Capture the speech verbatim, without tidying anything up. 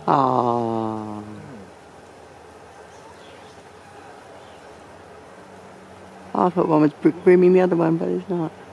Aww. I thought one was grooming the other one, but it's not.